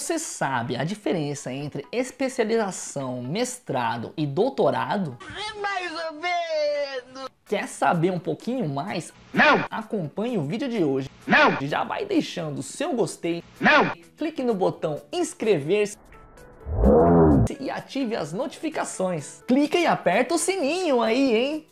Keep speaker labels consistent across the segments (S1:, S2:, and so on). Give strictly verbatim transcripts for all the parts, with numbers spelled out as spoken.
S1: Você sabe a diferença entre especialização, mestrado e doutorado?
S2: É mais ou menos.
S1: Quer saber um pouquinho mais?
S2: Não!
S1: Acompanhe o vídeo de hoje.
S2: Não!
S1: Já vai deixando o seu gostei.
S2: Não!
S1: Clique no botão inscrever-se e ative as notificações. Clica e aperta o sininho aí, hein?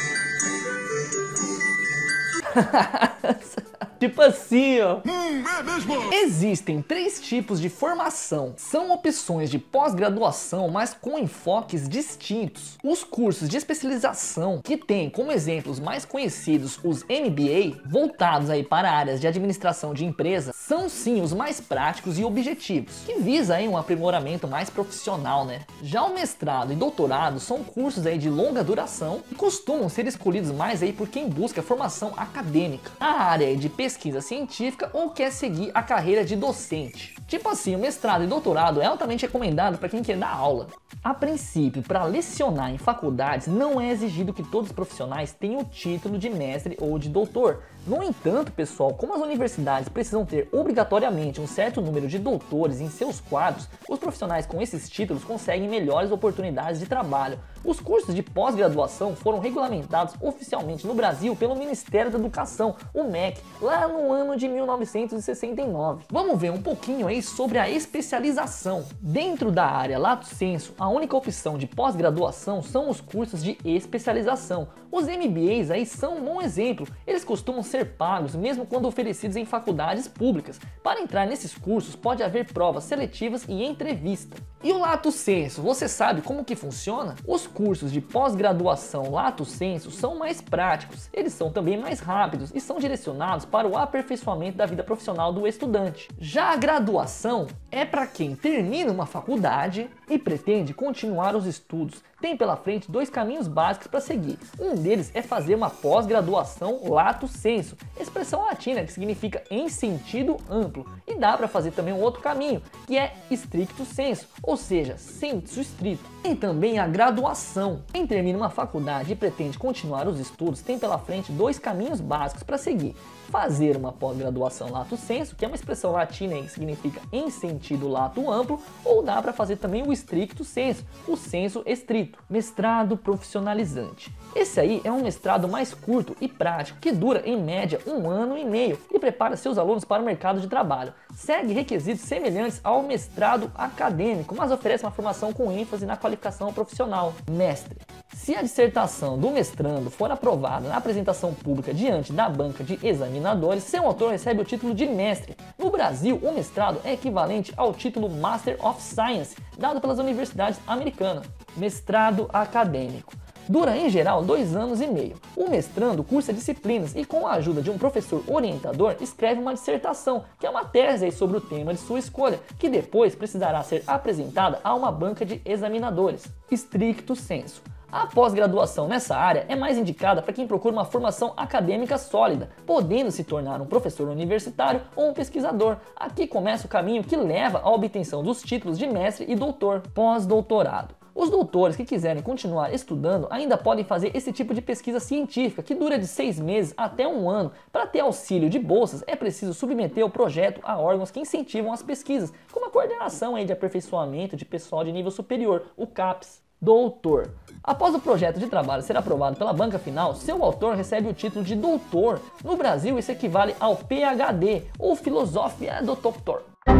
S1: Tipo assim, ó.
S2: Hum, é mesmo?
S1: Existem três tipos de formação. São opções de pós-graduação, mas com enfoques distintos. Os cursos de especialização, que têm como exemplos mais conhecidos os M B A, voltados aí para áreas de administração de empresa, são sim os mais práticos e objetivos, que visa aí um aprimoramento mais profissional, né? Já o mestrado e doutorado são cursos aí de longa duração e costumam ser escolhidos mais aí por quem busca formação acadêmica, a área de pesquisa pesquisa científica ou quer seguir a carreira de docente. Tipo assim, o mestrado e doutorado é altamente recomendado para quem quer dar aula. A princípio, para lecionar em faculdades, não é exigido que todos os profissionais tenham o título de mestre ou de doutor. No entanto, pessoal, como as universidades precisam ter obrigatoriamente um certo número de doutores em seus quadros, os profissionais com esses títulos conseguem melhores oportunidades de trabalho. Os cursos de pós-graduação foram regulamentados oficialmente no Brasil pelo Ministério da Educação, o M E C, lá no ano de mil novecentos e sessenta e nove. Vamos ver um pouquinho aí sobre a especialização. Dentro da área lato sensu, a única opção de pós-graduação são os cursos de especialização. Os M B As aí são um bom exemplo. Eles costumam ser pagos mesmo quando oferecidos em faculdades públicas. Para entrar nesses cursos pode haver provas seletivas e entrevista. E o lato sensu, você sabe como que funciona? Os cursos de pós-graduação lato sensu são mais práticos, eles são também mais rápidos e são direcionados para o aperfeiçoamento da vida profissional do estudante. Já a graduação é para quem termina uma faculdade e pretende continuar os estudos. Tem pela frente dois caminhos básicos para seguir. Um deles é fazer uma pós-graduação lato sensu, expressão latina que significa em sentido amplo. E dá para fazer também um outro caminho, que é stricto sensu, ou seja, senso estrito. Tem também a graduação. Quem termina uma faculdade e pretende continuar os estudos tem pela frente dois caminhos básicos para seguir. Fazer uma pós-graduação lato sensu, que é uma expressão latina que significa em sentido lato amplo, ou dá para fazer também o stricto sensu, o senso estrito. Mestrado profissionalizante. Esse aí é um mestrado mais curto e prático, que dura em média um ano e meio e prepara seus alunos para o mercado de trabalho. Segue requisitos semelhantes ao mestrado acadêmico, mas oferece uma formação com ênfase na qualificação profissional. Mestre. Se a dissertação do mestrando for aprovada na apresentação pública diante da banca de examinadores, seu autor recebe o título de mestre. No Brasil, o mestrado é equivalente ao título Master of Science, dado pelas universidades americanas. Mestrado acadêmico. Dura em geral dois anos e meio. O mestrando cursa disciplinas e, com a ajuda de um professor orientador, escreve uma dissertação, que é uma tese sobre o tema de sua escolha, que depois precisará ser apresentada a uma banca de examinadores. Stricto sensu. A pós-graduação nessa área é mais indicada para quem procura uma formação acadêmica sólida, podendo se tornar um professor universitário ou um pesquisador. Aqui começa o caminho que leva à obtenção dos títulos de mestre e doutor. Pós-doutorado. Os doutores que quiserem continuar estudando ainda podem fazer esse tipo de pesquisa científica, que dura de seis meses até um ano. Para ter auxílio de bolsas, é preciso submeter o projeto a órgãos que incentivam as pesquisas, como a Coordenação aí de Aperfeiçoamento de Pessoal de Nível Superior, o CAPES. Doutor. Após o projeto de trabalho ser aprovado pela banca final, seu autor recebe o título de doutor. No Brasil, isso equivale ao P H D, ou Filosofia do Doctor.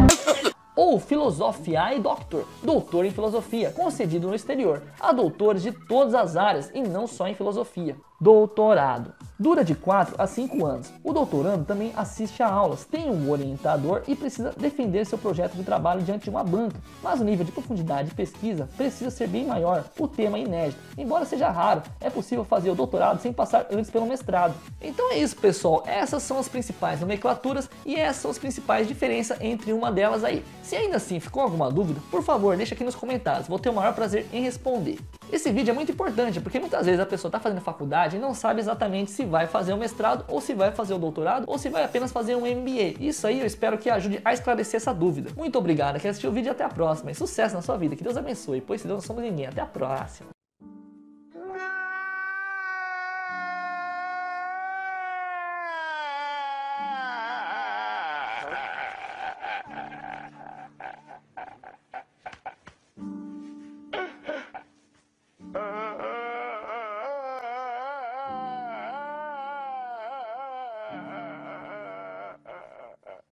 S1: Ou Philosophiae Doctor, doutor em filosofia, concedido no exterior, a doutores de todas as áreas e não só em filosofia. Doutorado. Dura de quatro a cinco anos. O doutorando também assiste a aulas, tem um orientador e precisa defender seu projeto de trabalho diante de uma banca. Mas o nível de profundidade de pesquisa precisa ser bem maior, o tema é inédito. Embora seja raro, é possível fazer o doutorado sem passar antes pelo mestrado. Então é isso, pessoal. Essas são as principais nomenclaturas e essas são as principais diferenças entre uma delas aí. Se ainda assim ficou alguma dúvida, por favor, deixa aqui nos comentários. Vou ter o maior prazer em responder. Esse vídeo é muito importante, porque muitas vezes a pessoa está fazendo faculdade e não sabe exatamente se vai fazer o mestrado, ou se vai fazer o doutorado, ou se vai apenas fazer um M B A. Isso aí eu espero que ajude a esclarecer essa dúvida. Muito obrigado, quem assistiu o vídeo, até a próxima. E sucesso na sua vida, que Deus abençoe, pois se Deus não somos ninguém. Até a próxima.